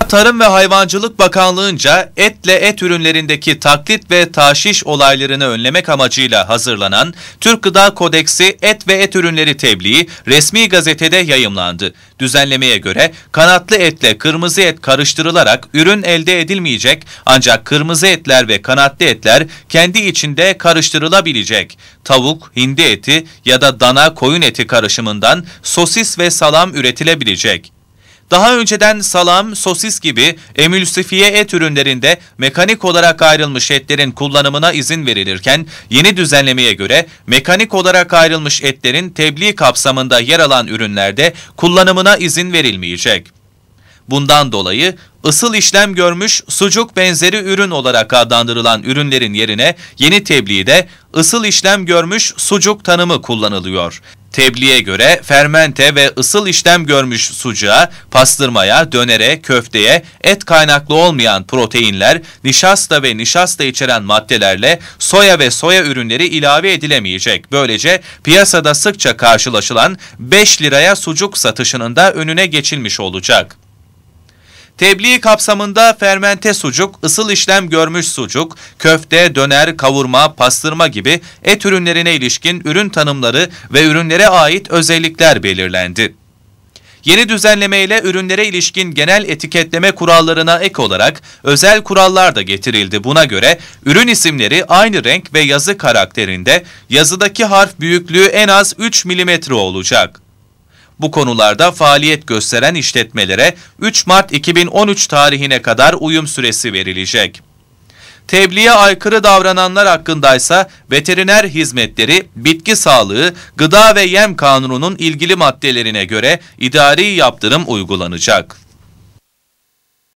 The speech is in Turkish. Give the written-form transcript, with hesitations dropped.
Tarım ve Hayvancılık Bakanlığı'nca etle et ürünlerindeki taklit ve taşiş olaylarını önlemek amacıyla hazırlanan Türk Gıda Kodeksi Et ve Et Ürünleri Tebliği resmi gazetede yayımlandı. Düzenlemeye göre kanatlı etle kırmızı et karıştırılarak ürün elde edilmeyecek, ancak kırmızı etler ve kanatlı etler kendi içinde karıştırılabilecek. Tavuk, hindi eti ya da dana koyun eti karışımından sosis ve salam üretilebilecek. Daha önceden salam, sosis gibi emülsifiye et ürünlerinde mekanik olarak ayrılmış etlerin kullanımına izin verilirken, yeni düzenlemeye göre mekanik olarak ayrılmış etlerin tebliğ kapsamında yer alan ürünlerde kullanımına izin verilmeyecek. Bundan dolayı ısıl işlem görmüş sucuk benzeri ürün olarak adlandırılan ürünlerin yerine yeni tebliğde ısıl işlem görmüş sucuk tanımı kullanılıyor. Tebliğe göre fermente ve ısıl işlem görmüş sucuğa, pastırmaya, dönere, köfteye, et kaynaklı olmayan proteinler, nişasta ve nişasta içeren maddelerle soya ve soya ürünleri ilave edilemeyecek. Böylece piyasada sıkça karşılaşılan 5 liraya sucuk satışının da önüne geçilmiş olacak. Tebliğ kapsamında fermente sucuk, ısıl işlem görmüş sucuk, köfte, döner, kavurma, pastırma gibi et ürünlerine ilişkin ürün tanımları ve ürünlere ait özellikler belirlendi. Yeni düzenlemeyle ürünlere ilişkin genel etiketleme kurallarına ek olarak özel kurallar da getirildi. Buna göre ürün isimleri aynı renk ve yazı karakterinde, yazıdaki harf büyüklüğü en az 3 mm olacak. Bu konularda faaliyet gösteren işletmelere 3 Mart 2013 tarihine kadar uyum süresi verilecek. Tebliğe aykırı davrananlar hakkındaysa veteriner hizmetleri, bitki sağlığı, gıda ve yem kanununun ilgili maddelerine göre idari yaptırım uygulanacak.